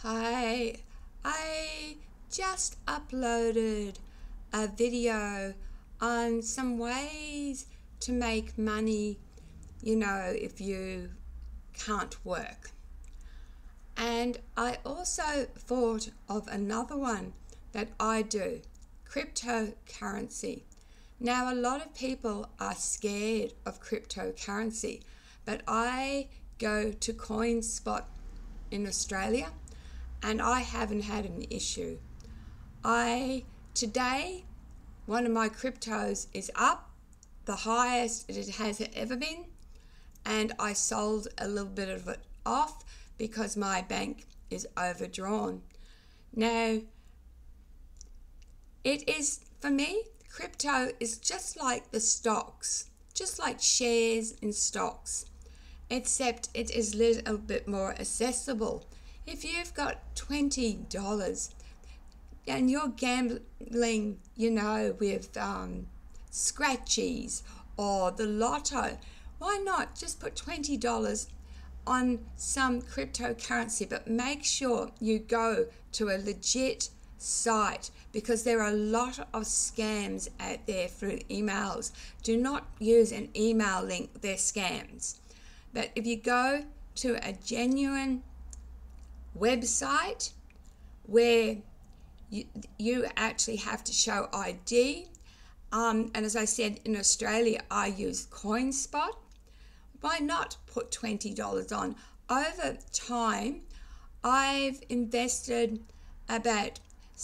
Hi, I just uploaded a video on some ways to make money, if you can't work. And I also thought of another one that I do, cryptocurrency. Now, a lot of people are scared of cryptocurrency, but I go to CoinSpot in Australia and I haven't had an issue. Today, one of my cryptos is up, the highest it has ever been, and I sold a little bit of it off because my bank is overdrawn. Now, it is, for me, crypto is just like the stocks, just like shares in stocks, except it is a little bit more accessible. If you've got $20 and you're gambling, with scratchies or the lotto, why not just put $20 on some cryptocurrency, but make sure you go to a legit site, because there are a lot of scams out there through emails. Do not use an email link, they're scams. But if you go to a genuine website where you actually have to show ID, and as I said, in Australia I use CoinSpot, why not put $20 on? Over time I've invested about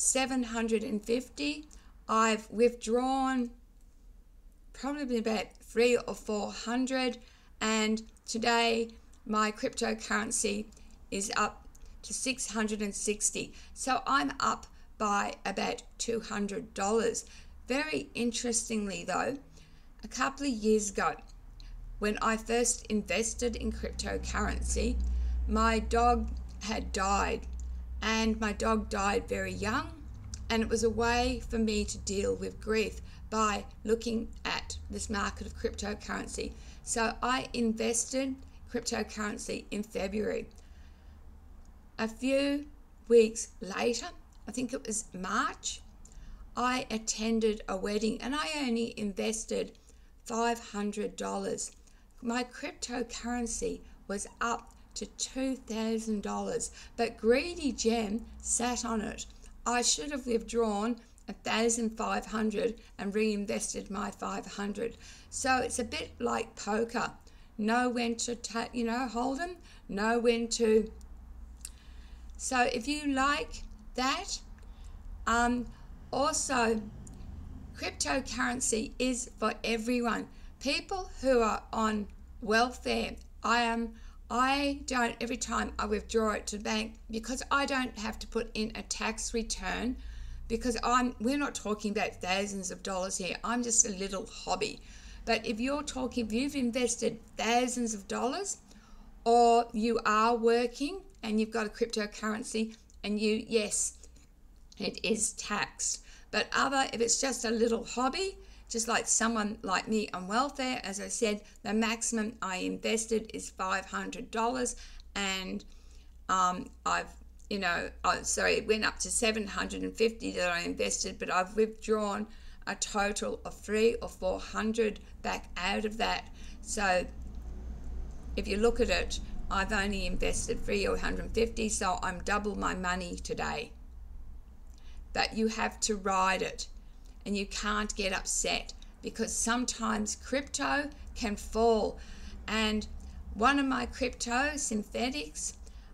$750. I've withdrawn probably about $300 or $400, and today my cryptocurrency is up to $660. So I'm up by about $200. Very interestingly though, a couple of years ago, when I first invested in cryptocurrency, my dog had died, and my dog died very young, and it was a way for me to deal with grief by looking at this market of cryptocurrency. So I invested cryptocurrency in February. A few weeks later, I think it was March, I attended a wedding and I only invested $500. My cryptocurrency was up to $2,000, but Greedy Gem sat on it. I should have withdrawn $1,500 and reinvested my $500. So it's a bit like poker. Know when to hold them, know when to. So if you like that, also cryptocurrency is for everyone. People who are on welfare, I don't, every time I withdraw it to the bank, because I don't have to put in a tax return, because we're not talking about thousands of dollars here. I'm just a little hobby. But if you've invested thousands of dollars, or you are working and you've got a cryptocurrency, and yes, it is taxed. But if it's just a little hobby, just like someone like me on welfare, as I said, the maximum I invested is $500, and it went up to $750 that I invested, but I've withdrawn a total of $300 or $400 back out of that. So if you look at it, I've only invested $300 or $150, so I'm double my money today. But you have to ride it, and you can't get upset, because sometimes crypto can fall. And one of my crypto synthetics,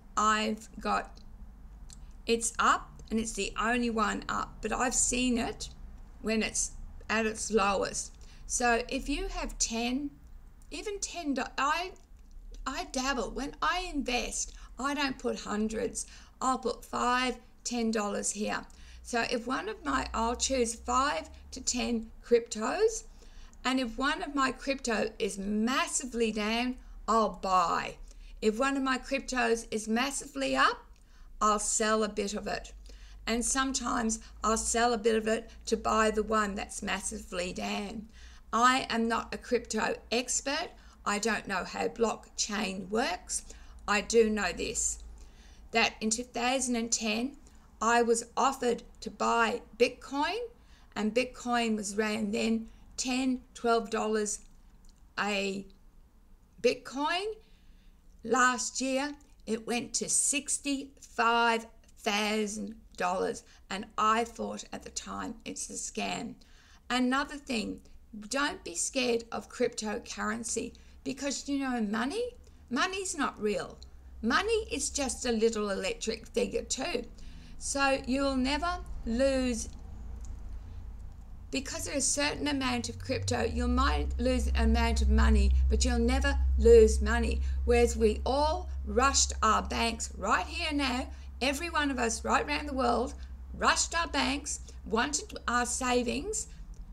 it's up, and it's the only one up, but I've seen it when it's at its lowest. So if you have 10, even $10, I dabble. When I invest, I don't put hundreds. I'll put $5, $10 here. So if I'll choose 5 to 10 cryptos, and if one of my crypto is massively down, I'll buy. If one of my cryptos is massively up, I'll sell a bit of it. And sometimes I'll sell a bit of it to buy the one that's massively down. I am not a crypto expert. I don't know how blockchain works. I do know this, that in 2010 I was offered to buy Bitcoin, and Bitcoin was around then $10, $12 a Bitcoin. Last year it went to $65,000, and I thought at the time it's a scam. Another thing, don't be scared of cryptocurrency, because you know money's not real. Money is just a little electric figure too. So you'll never lose, because of a certain amount of crypto, you might lose an amount of money, but you'll never lose money. Whereas we all rushed our banks right here now, every one of us right around the world, rushed our banks, wanted our savings.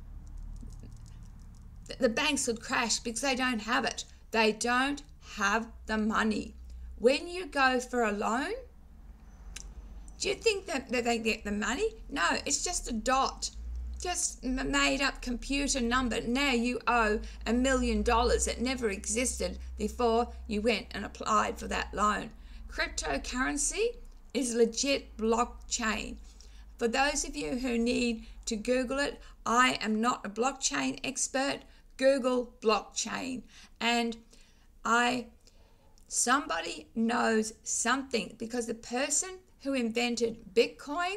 The banks would crash because they don't have it. They don't have the money. When you go for a loan, do you think that they get the money? No, it's just a dot, just made up computer number. Now you owe $1 million that never existed before you went and applied for that loan. Cryptocurrency is legit blockchain. For those of you who need to Google it, I am not a blockchain expert. Google blockchain, and somebody knows something, because the person who invented Bitcoin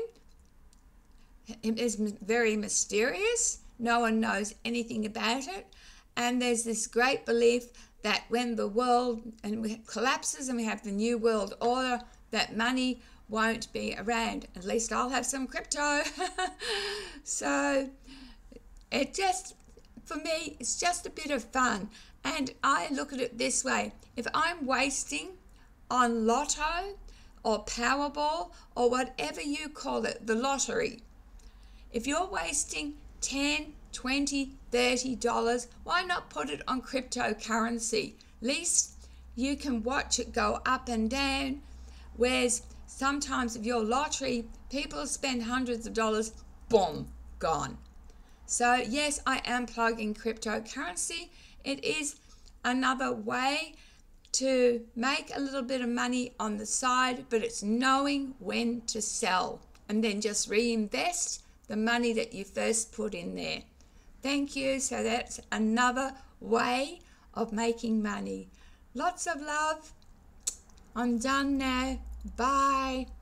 is very mysterious. No one knows anything about it, and there's this great belief that when the world collapses and we have the new world order, that money won't be around. At least I'll have some crypto. So it just, for me, it's just a bit of fun. And I look at it this way: if I'm wasting on lotto or Powerball or whatever you call it, the lottery, if you're wasting $10, $20, $30, why not put it on cryptocurrency? At least you can watch it go up and down. Whereas sometimes if your lottery, people spend hundreds of dollars, boom, gone. So yes, I am plugging cryptocurrency. It is another way to make a little bit of money on the side, but it's knowing when to sell and then just reinvest the money that you first put in there. Thank you. So that's another way of making money. Lots of love. I'm done now. Bye.